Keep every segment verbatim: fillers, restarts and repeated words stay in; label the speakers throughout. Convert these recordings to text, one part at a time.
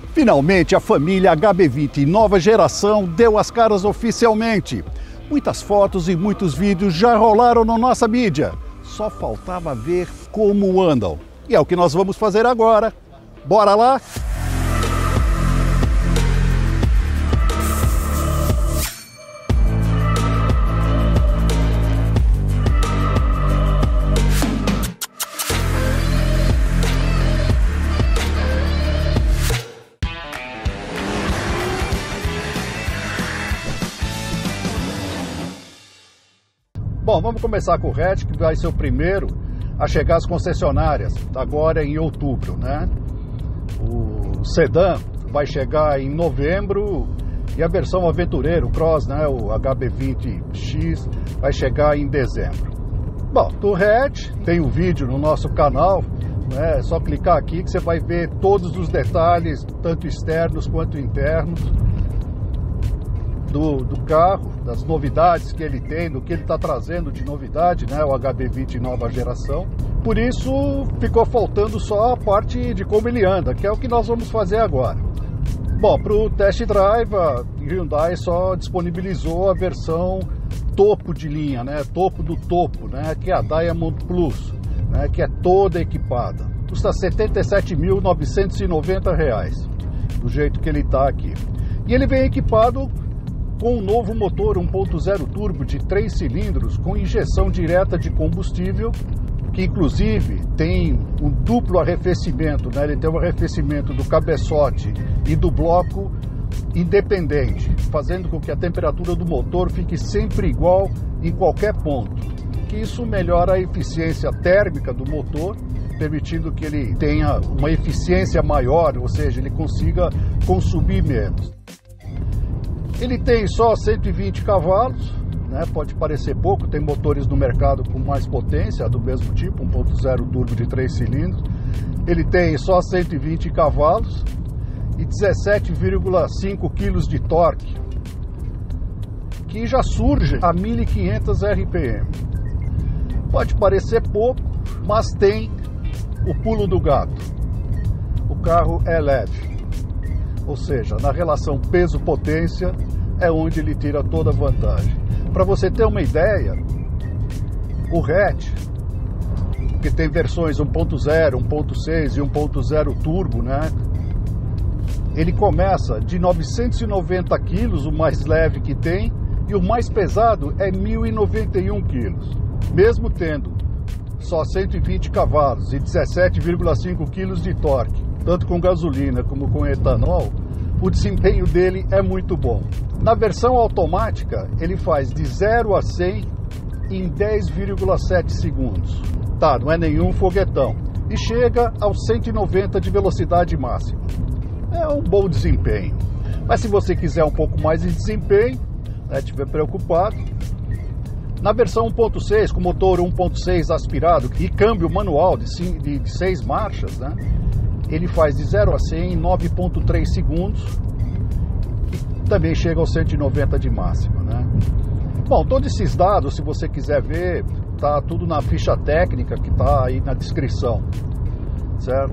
Speaker 1: Finalmente, a família H B vinte nova geração deu as caras oficialmente. Muitas fotos e muitos vídeos já rolaram na nossa mídia. Só faltava ver como andam. E é o que nós vamos fazer agora. Bora lá? Bom, vamos começar com o hatch, que vai ser o primeiro a chegar às concessionárias, agora em outubro, né? O sedã vai chegar em novembro e a versão aventureiro, o Cross, né, o H B vinte X, vai chegar em dezembro. Bom, do hatch tem um vídeo no nosso canal, né? É só clicar aqui que você vai ver todos os detalhes, tanto externos quanto internos, Do, do carro, das novidades que ele tem, do que ele está trazendo de novidade, né, o H B vinte nova geração. Por isso ficou faltando só a parte de como ele anda, que é o que nós vamos fazer agora. Bom, para o test drive, a Hyundai só disponibilizou a versão topo de linha, né, topo do topo, né, que é a Diamond Plus, né, que é toda equipada. Custa setenta e sete mil novecentos e noventa reais, do jeito que ele está aqui. E ele vem equipado com um novo motor um ponto zero turbo de três cilindros com injeção direta de combustível, que inclusive tem um duplo arrefecimento, né? Ele tem um arrefecimento do cabeçote e do bloco independente, fazendo com que a temperatura do motor fique sempre igual em qualquer ponto. Que isso melhora a eficiência térmica do motor, permitindo que ele tenha uma eficiência maior, ou seja, ele consiga consumir menos. Ele tem só cento e vinte cavalos, né? Pode parecer pouco, tem motores no mercado com mais potência, do mesmo tipo, um ponto zero turbo de três cilindros. Ele tem só cento e vinte cavalos e dezessete vírgula cinco quilos de torque, que já surge a mil e quinhentos R P M. Pode parecer pouco, mas tem o pulo do gato. O carro é leve. Ou seja, na relação peso-potência é onde ele tira toda a vantagem. Para você ter uma ideia, o hatch, que tem versões um ponto zero, um ponto seis e um ponto zero turbo, né? Ele começa de novecentos e noventa quilos, o mais leve que tem, e o mais pesado é mil e noventa e um quilos. Mesmo tendo só cento e vinte cavalos e dezessete vírgula cinco quilos de torque, tanto com gasolina como com etanol, o desempenho dele é muito bom. Na versão automática, ele faz de zero a cem em dez vírgula sete segundos. Tá, não é nenhum foguetão. E chega aos cento e noventa de velocidade máxima. É um bom desempenho. Mas se você quiser um pouco mais de desempenho, né, estiver preocupado, na versão um ponto seis, com motor um ponto seis aspirado e câmbio manual de seis marchas, né, ele faz de zero a cem em nove vírgula três segundos e também chega aos cento e noventa de máxima, né? Bom, todos esses dados, se você quiser ver, tá tudo na ficha técnica que tá aí na descrição, certo?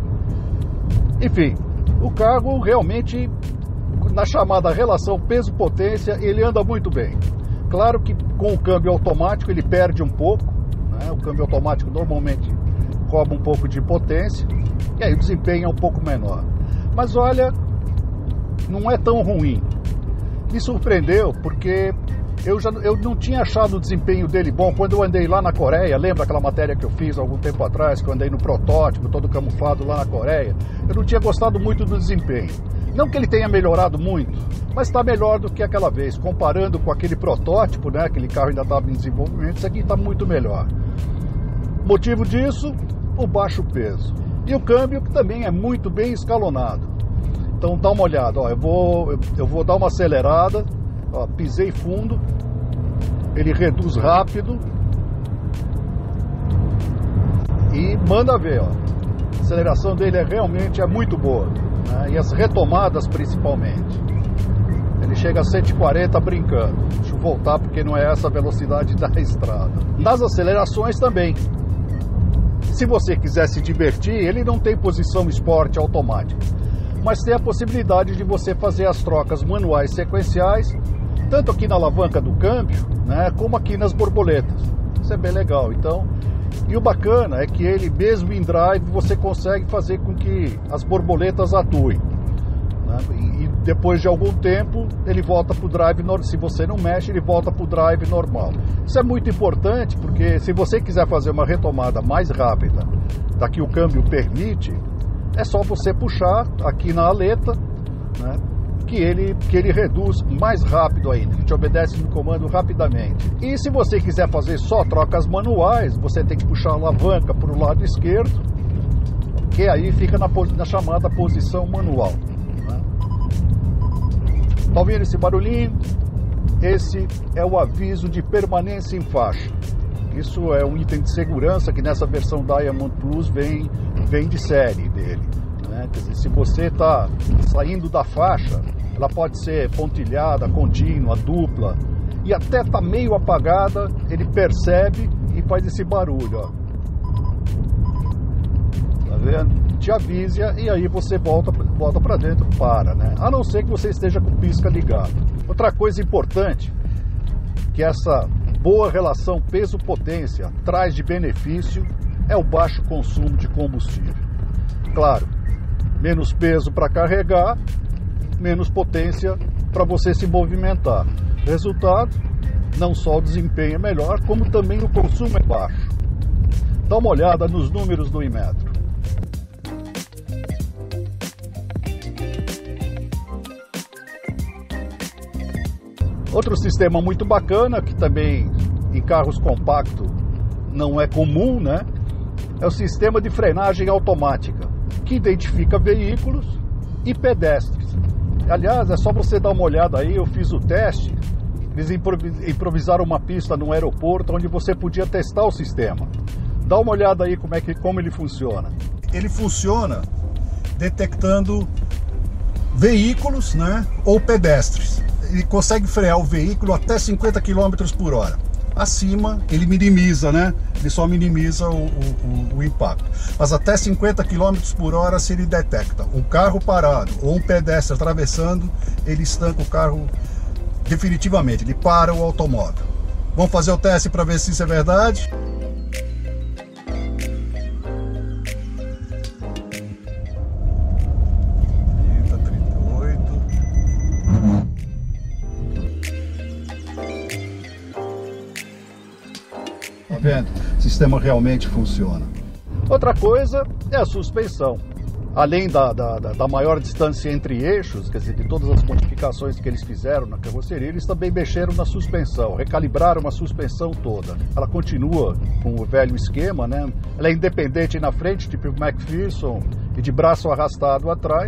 Speaker 1: Enfim, o carro realmente, na chamada relação peso-potência, ele anda muito bem. Claro que com o câmbio automático ele perde um pouco, né? O câmbio automático normalmente rouba um pouco de potência e aí o desempenho é um pouco menor. Mas olha, não é tão ruim. Me surpreendeu porque eu, já, eu não tinha achado o desempenho dele bom quando eu andei lá na Coreia. Lembra aquela matéria que eu fiz há algum tempo atrás, que eu andei no protótipo, todo camuflado lá na Coreia? Eu não tinha gostado muito do desempenho. Não que ele tenha melhorado muito, mas está melhor do que aquela vez. Comparando com aquele protótipo, né, aquele carro ainda estava em desenvolvimento, isso aqui está muito melhor. Motivo disso, o baixo peso. E o câmbio, que também é muito bem escalonado. Então dá uma olhada, ó, eu, vou, eu vou dar uma acelerada, ó, pisei fundo, ele reduz rápido e manda ver, ó. A aceleração dele é, realmente é muito boa, né? E as retomadas principalmente. Ele chega a cento e quarenta brincando. Deixa eu voltar porque não é essa a velocidade da estrada. Nas acelerações também. Se você quiser se divertir, ele não tem posição esporte automática. mas tem a possibilidade de você fazer as trocas manuais sequenciais, tanto aqui na alavanca do câmbio, né, como aqui nas borboletas. Isso é bem legal. Então, e o bacana é que ele, mesmo em drive, você consegue fazer com que as borboletas atuem, né? E depois de algum tempo ele volta para o drive normal. Se você não mexe, ele volta para o drive normal. Isso é muito importante, porque se você quiser fazer uma retomada mais rápida da que o câmbio permite, é só você puxar aqui na aleta, né, que ele, que ele reduz mais rápido ainda, ele te obedece no comando rapidamente. E se você quiser fazer só trocas manuais, você tem que puxar a alavanca para o lado esquerdo, que aí fica na, na chamada posição manual. Tá ouvindo esse barulhinho? Esse é o aviso de permanência em faixa. Isso é um item de segurança que nessa versão Diamond Plus vem, vem de série dele, né? Quer dizer, se você está saindo da faixa, ela pode ser pontilhada, contínua, dupla, e até está meio apagada, ele percebe e faz esse barulho, ó. Tá vendo? Te avisa e aí você volta, volta para dentro, para, né? A não ser que você esteja com o pisca ligado. Outra coisa importante, que essa boa relação peso-potência traz de benefício, é o baixo consumo de combustível. Claro, menos peso para carregar, menos potência para você se movimentar. Resultado, não só o desempenho é melhor, como também o consumo é baixo. Dá uma olhada nos números do Inmetro. Outro sistema muito bacana, que também em carros compactos não é comum, né? É o sistema de frenagem automática, que identifica veículos e pedestres. Aliás, é só você dar uma olhada aí, eu fiz o teste, eles improvisaram uma pista no aeroporto onde você podia testar o sistema. Dá uma olhada aí como, é que, como ele funciona. Ele funciona detectando veículos, né, ou pedestres. Ele consegue frear o veículo até cinquenta quilômetros por hora. Acima, ele minimiza, né? Ele só minimiza o, o, o impacto. Mas até cinquenta quilômetros por hora, se ele detecta um carro parado ou um pedestre atravessando, ele estanca o carro definitivamente. Ele para o automóvel. Vamos fazer o teste para ver se isso é verdade? Vendo? O sistema realmente funciona. Outra coisa é a suspensão. Além da, da, da maior distância entre eixos, quer dizer, de todas as modificações que eles fizeram na carroceria, eles também mexeram na suspensão, recalibraram a suspensão toda. Ela continua com o velho esquema, né? Ela é independente na frente, tipo McPherson, e de braço arrastado atrás.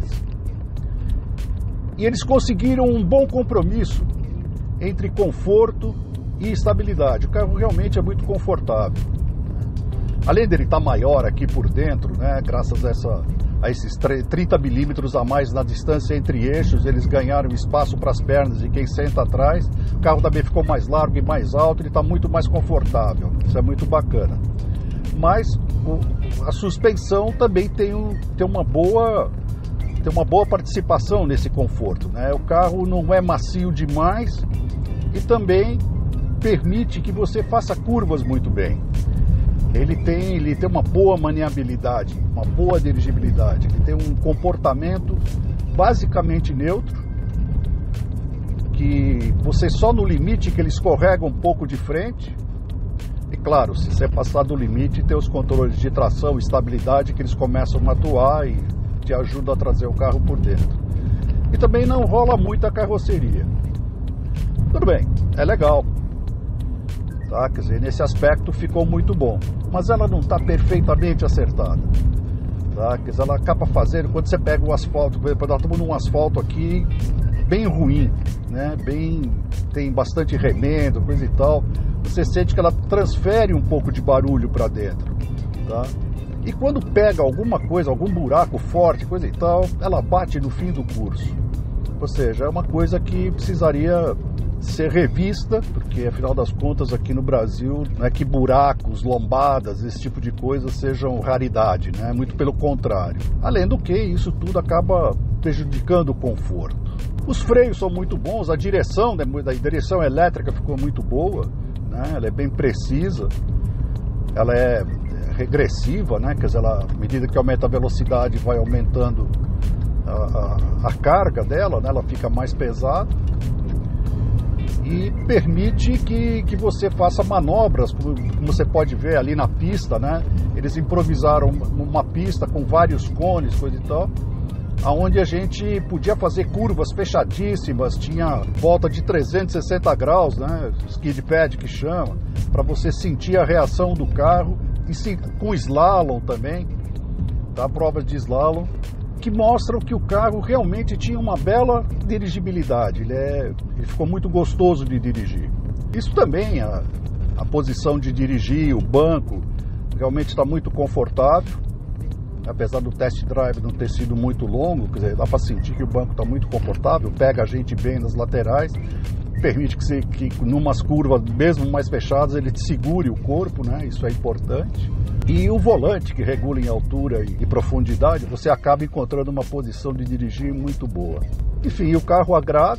Speaker 1: E eles conseguiram um bom compromisso entre conforto e estabilidade. O carro realmente é muito confortável. Além dele estar maior aqui por dentro, né, graças a, essa, a esses trinta milímetros a mais na distância entre eixos, eles ganharam espaço para as pernas de quem senta atrás. O carro também ficou mais largo e mais alto, ele está muito mais confortável. Isso é muito bacana. Mas o, a suspensão também tem, um, tem uma boa tem uma boa participação nesse conforto, né? O carro não é macio demais e também permite que você faça curvas muito bem. Ele tem, ele tem uma boa maniabilidade, uma boa dirigibilidade, ele tem um comportamento basicamente neutro, que você só no limite que ele escorrega um pouco de frente. E claro, se você passar do limite, tem os controles de tração e estabilidade que eles começam a atuar e te ajudam a trazer o carro por dentro. E também não rola muito a carroceria. Tudo bem, é legal. Tá? Quer dizer, nesse aspecto ficou muito bom, mas ela não está perfeitamente acertada, tá? Quer dizer, ela acaba fazendo, quando você pega o asfalto, por exemplo, nós estamos num asfalto aqui bem ruim, né? Bem, tem bastante remendo, coisa e tal, você sente que ela transfere um pouco de barulho para dentro, tá? E quando pega alguma coisa, algum buraco forte, coisa e tal, ela bate no fim do curso, ou seja, é uma coisa que precisaria ser revista, porque afinal das contas aqui no Brasil não é que buracos, lombadas, esse tipo de coisa sejam raridade, né? Muito pelo contrário. Além do que, isso tudo acaba prejudicando o conforto. Os freios são muito bons, a direção, a direção elétrica ficou muito boa, né? Ela é bem precisa, ela é regressiva, né? Quer dizer, ela, à medida que aumenta a velocidade, vai aumentando a, a, a carga dela, né? Ela fica mais pesada e permite que, que você faça manobras, como, como você pode ver ali na pista, né? Eles improvisaram uma pista com vários cones, coisa e tal, aonde a gente podia fazer curvas fechadíssimas, tinha volta de trezentos e sessenta graus, né? Skid pad que chama, para você sentir a reação do carro, e sim, com slalom também, tá? Provas de slalom, que mostram que o carro realmente tinha uma bela dirigibilidade, ele, é, ele ficou muito gostoso de dirigir. Isso também, a, a posição de dirigir, o banco, realmente está muito confortável, apesar do test drive não ter sido muito longo, quer dizer, dá para sentir que o banco está muito confortável, pega a gente bem nas laterais, permite que, você, que numas curvas, mesmo mais fechadas, ele te segure o corpo, né? Isso é importante. E o volante, que regula em altura e, e profundidade, você acaba encontrando uma posição de dirigir muito boa. Enfim, o carro agrada,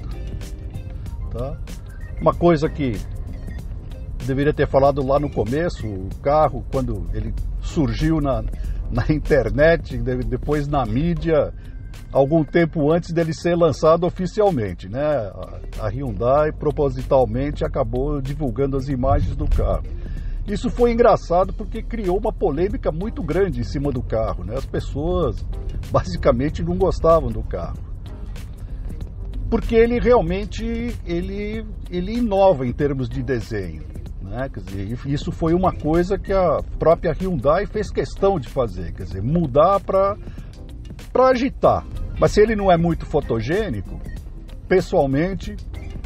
Speaker 1: tá? Uma coisa que deveria ter falado lá no começo, o carro, quando ele surgiu na, na internet, depois na mídia, algum tempo antes dele ser lançado oficialmente, né? A Hyundai propositalmente acabou divulgando as imagens do carro. Isso foi engraçado porque criou uma polêmica muito grande em cima do carro, né? As pessoas basicamente não gostavam do carro, porque ele realmente ele, ele inova em termos de desenho, né? Quer dizer, isso foi uma coisa que a própria Hyundai fez questão de fazer, quer dizer, mudar para para agitar. Mas se ele não é muito fotogênico, pessoalmente,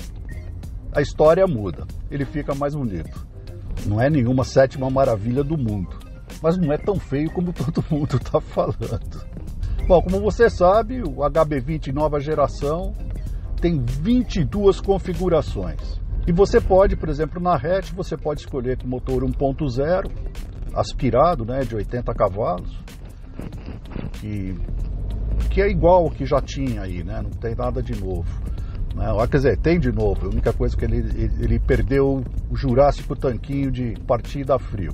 Speaker 1: a história muda, ele fica mais bonito. Não é nenhuma sétima maravilha do mundo, mas não é tão feio como todo mundo está falando. Bom, como você sabe, o H B vinte nova geração tem vinte e duas configurações. E você pode, por exemplo, na hatch, você pode escolher com motor um ponto zero, aspirado, né, de oitenta cavalos, que, que é igual ao que já tinha aí, né, não tem nada de novo. Não, quer dizer, tem de novo, a única coisa que ele, ele, ele perdeu o Jurássico tanquinho de partida a frio.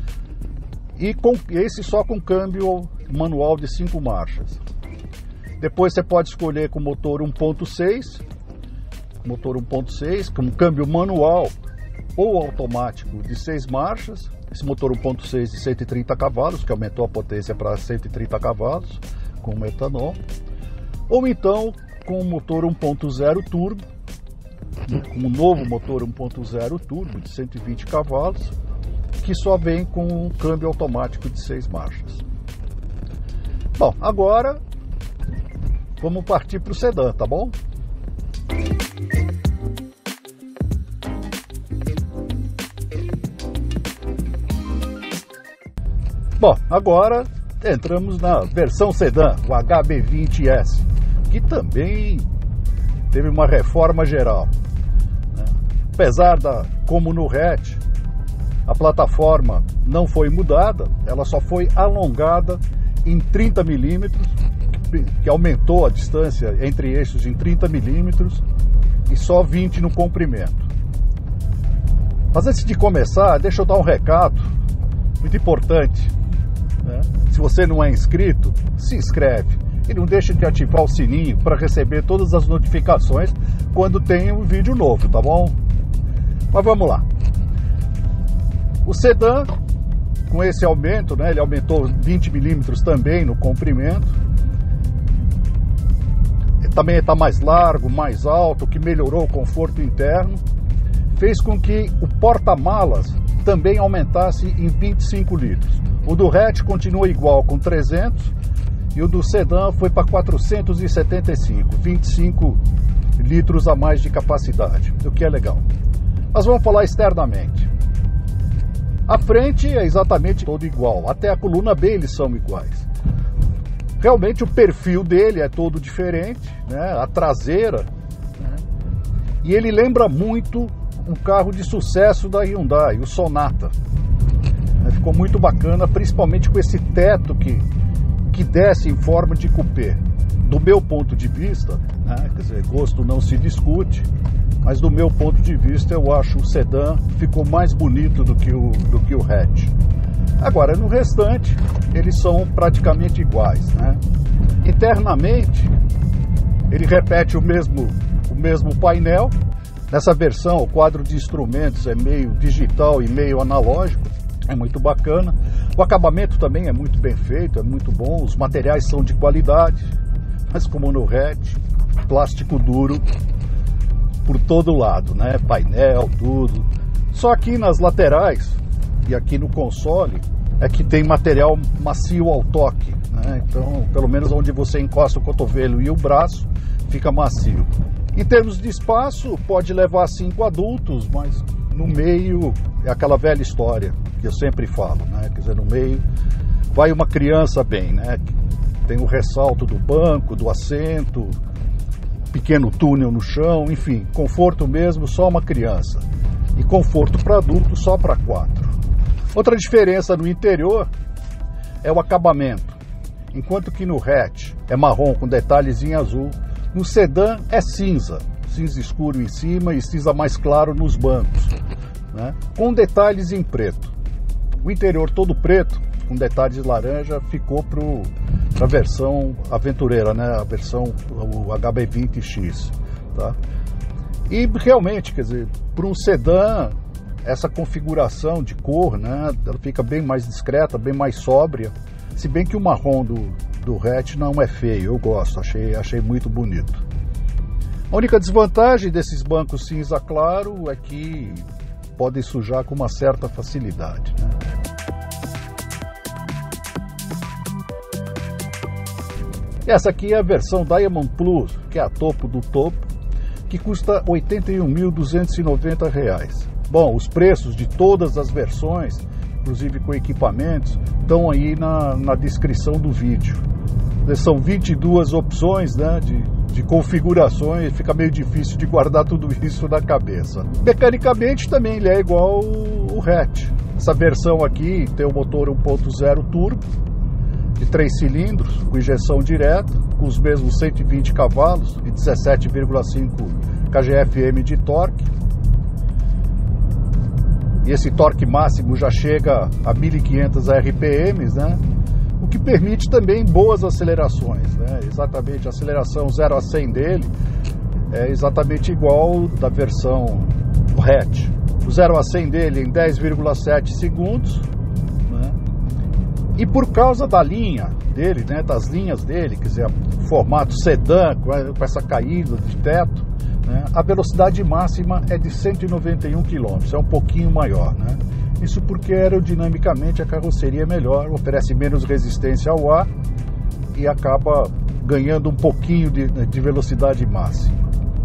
Speaker 1: E com, esse só com câmbio manual de cinco marchas. Depois você pode escolher com motor um ponto seis, motor um ponto seis, com câmbio manual ou automático de seis marchas. Esse motor um ponto seis de cento e trinta cavalos, que aumentou a potência para cento e trinta cavalos, com metanol. Ou então com o motor um ponto zero turbo, com um novo motor um ponto zero turbo de cento e vinte cavalos, que só vem com um câmbio automático de seis marchas. Bom, agora vamos partir para o sedã, tá bom? Bom, agora entramos na versão sedã, o H B vinte S, que também teve uma reforma geral, né? Apesar da, como no hatch, a plataforma não foi mudada, ela só foi alongada em trinta milímetros, que aumentou a distância entre eixos em trinta milímetros e só vinte no comprimento. Mas antes de começar, deixa eu dar um recado muito importante, né? Se você não é inscrito, se inscreve e não deixe de ativar o sininho para receber todas as notificações quando tem um vídeo novo, tá bom? Mas vamos lá. O sedã, com esse aumento, né, ele aumentou vinte milímetros também no comprimento. Também está mais largo, mais alto, o que melhorou o conforto interno. Fez com que o porta-malas também aumentasse em vinte e cinco litros. O do hatch continua igual, com trezentos, e o do sedã foi para quatrocentos e setenta e cinco, vinte e cinco litros a mais de capacidade, o que é legal. Mas vamos falar externamente. A frente é exatamente todo igual, até a coluna B eles são iguais. Realmente o perfil dele é todo diferente, né? A traseira, né? E ele lembra muito um carro de sucesso da Hyundai, o Sonata. Ficou muito bacana, principalmente com esse teto que, que desce em forma de coupé. do meu ponto de vista, né, quer dizer, gosto não se discute, mas do meu ponto de vista eu acho o sedã ficou mais bonito do que o, do que o hatch. Agora, no restante, eles são praticamente iguais, né? Internamente, ele repete o mesmo, o mesmo painel. Nessa versão, o quadro de instrumentos é meio digital e meio analógico, é muito bacana. O acabamento também é muito bem feito, é muito bom, os materiais são de qualidade, mas como no hatch, plástico duro por todo lado, né? Painel, tudo. Só aqui nas laterais e aqui no console é que tem material macio ao toque, né? Então, pelo menos onde você encosta o cotovelo e o braço, fica macio. Em termos de espaço, pode levar cinco adultos, mas no meio é aquela velha história que eu sempre falo, né? Quer dizer, no meio vai uma criança bem, né? Tem o ressalto do banco, do assento, pequeno túnel no chão, enfim, conforto mesmo, só uma criança. E conforto para adulto, só para quatro. Outra diferença no interior é o acabamento. Enquanto que no hatch é marrom com detalhes em azul, no sedã é cinza, cinza escuro em cima e cinza mais claro nos bancos, né? Com detalhes em preto. O interior todo preto, com detalhes laranja, ficou para a versão aventureira, né? A versão o H B vinte X, tá? E realmente, quer dizer, para um sedã, essa configuração de cor, né? Ela fica bem mais discreta, bem mais sóbria. Se bem que o marrom do, do hatch não é feio, eu gosto, achei, achei muito bonito. A única desvantagem desses bancos cinza claro é que podem sujar com uma certa facilidade, né? Essa aqui é a versão Diamond Plus, que é a topo do topo, que custa oitenta e um mil duzentos e noventa reais. Bom, os preços de todas as versões, inclusive com equipamentos, estão aí na, na descrição do vídeo. São vinte e duas opções, né, de, de configurações, fica meio difícil de guardar tudo isso na cabeça. Mecanicamente também ele é igual o hatch. Essa versão aqui tem o motor um ponto zero turbo, de três cilindros, com injeção direta, com os mesmos cento e vinte cavalos e dezessete vírgula cinco kgfm de torque. E esse torque máximo já chega a mil e quinhentos R P M, né? O que permite também boas acelerações, né? Exatamente, a aceleração zero a cem dele é exatamente igual da versão hatch. O zero a cem dele em dez vírgula sete segundos, né? E por causa da linha dele, né, das linhas dele, quer dizer, formato sedã, com essa caída de teto, né, a velocidade máxima é de cento e noventa e um quilômetros, é um pouquinho maior, né? Isso porque aerodinamicamente a carroceria é melhor, oferece menos resistência ao ar e acaba ganhando um pouquinho de, de velocidade máxima.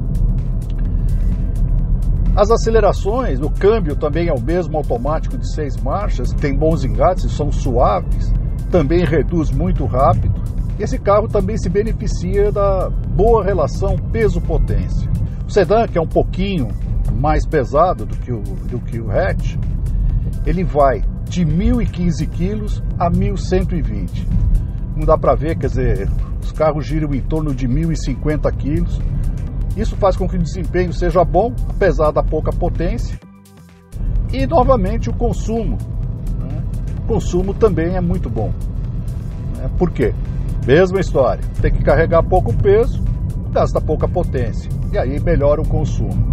Speaker 1: As acelerações, o câmbio também é o mesmo automático de seis marchas, tem bons engates, são suaves, também reduz muito rápido. Esse carro também se beneficia da boa relação peso-potência. O sedã, que é um pouquinho mais pesado do que o, do que o hatch, ele vai de mil e quinze quilos a mil cento e vinte. Não dá para ver, quer dizer, os carros giram em torno de mil e cinquenta quilos. Isso faz com que o desempenho seja bom, apesar da pouca potência. E, novamente, o consumo. Né? O consumo também é muito bom. Né? Por quê? Mesma história. Tem que carregar pouco peso, gasta pouca potência. E aí melhora o consumo.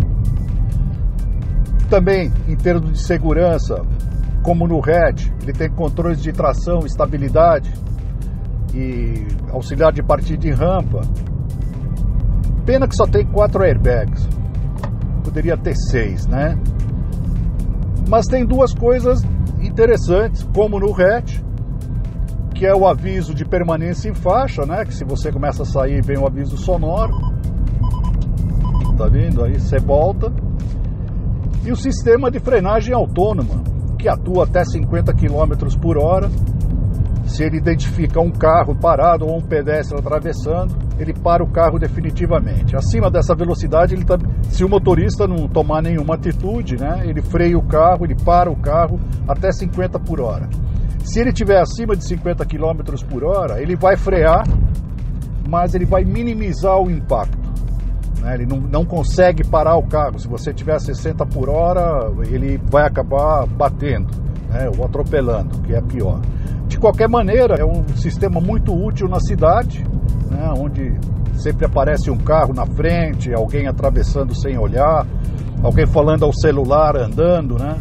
Speaker 1: Também, em termos de segurança, como no hatch, ele tem controles de tração, estabilidade e auxiliar de partida em rampa. Pena que só tem quatro airbags. Poderia ter seis, né? Mas tem duas coisas interessantes, como no hatch, que é o aviso de permanência em faixa, né? Que se você começa a sair, vem o aviso sonoro. Tá vendo? Aí você volta. E o sistema de frenagem autônoma, que atua até cinquenta quilômetros por hora. Se ele identifica um carro parado ou um pedestre atravessando, ele para o carro definitivamente. Acima dessa velocidade, ele tá, se o motorista não tomar nenhuma atitude, né, ele freia o carro, ele para o carro até cinquenta por hora. Se ele estiver acima de cinquenta quilômetros por hora, ele vai frear, mas ele vai minimizar o impacto. Ele não, não consegue parar o carro. Se você tiver sessenta por hora, ele vai acabar batendo, né, ou atropelando, que é pior. De qualquer maneira, é um sistema muito útil na cidade, né, onde sempre aparece um carro na frente, alguém atravessando sem olhar, alguém falando ao celular andando, né?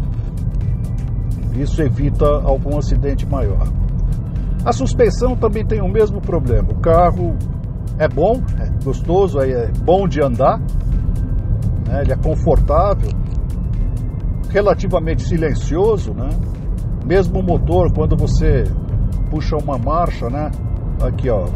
Speaker 1: Isso evita algum acidente maior. A suspensão também tem o mesmo problema. O carro é bom, é gostoso, é bom de andar, né? Ele é confortável, relativamente silencioso, né? Mesmo o motor, quando você puxa uma marcha, né? Aqui, ó.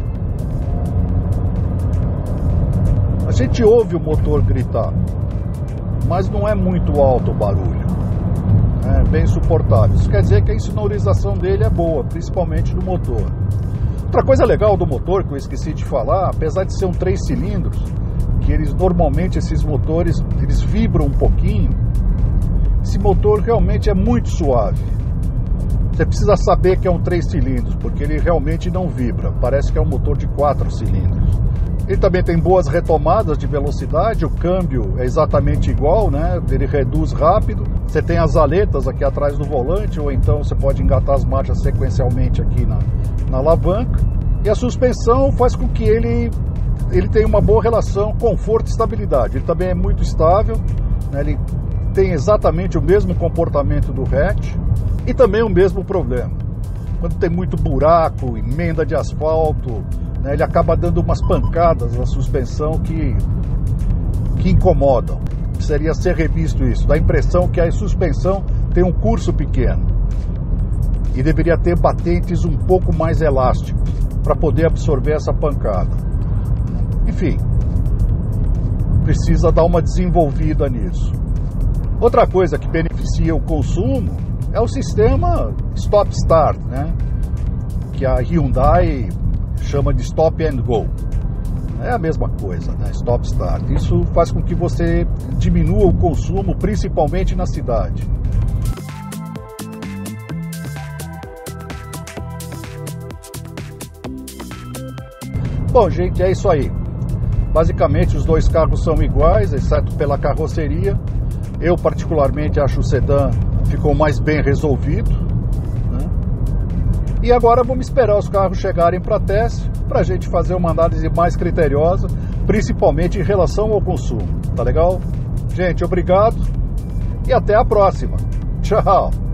Speaker 1: A gente ouve o motor gritar, mas não é muito alto o barulho, é bem suportável. Isso quer dizer que a insonorização dele é boa, principalmente no motor. Outra coisa legal do motor que eu esqueci de falar, apesar de ser um três cilindros, que eles normalmente, esses motores, eles vibram um pouquinho, esse motor realmente é muito suave. Você precisa saber que é um três cilindros, porque ele realmente não vibra, parece que é um motor de quatro cilindros. Ele também tem boas retomadas de velocidade, o câmbio é exatamente igual, né? Ele reduz rápido. Você tem as aletas aqui atrás do volante, ou então você pode engatar as marchas sequencialmente aqui na, na alavanca. E a suspensão faz com que ele, ele tenha uma boa relação conforto e estabilidade. Ele também é muito estável, né? Ele tem exatamente o mesmo comportamento do hatch e também o mesmo problema. Quando tem muito buraco, emenda de asfalto, né, ele acaba dando umas pancadas na suspensão que, que incomodam. Precisaria ser revisto isso. Dá a impressão que a suspensão tem um curso pequeno e deveria ter batentes um pouco mais elásticos para poder absorver essa pancada. Enfim, precisa dar uma desenvolvida nisso. Outra coisa que beneficia o consumo é o sistema Stop Start, né, que a Hyundai chama de Stop and Go. É a mesma coisa, né? Stop Start. Isso faz com que você diminua o consumo, principalmente na cidade. Bom, gente, é isso aí. Basicamente, os dois carros são iguais, exceto pela carroceria. Eu, particularmente, acho o sedã ficou mais bem resolvido, né? E agora vamos esperar os carros chegarem para teste, para a gente fazer uma análise mais criteriosa, principalmente em relação ao consumo. Tá legal? Gente, obrigado e até a próxima. Tchau!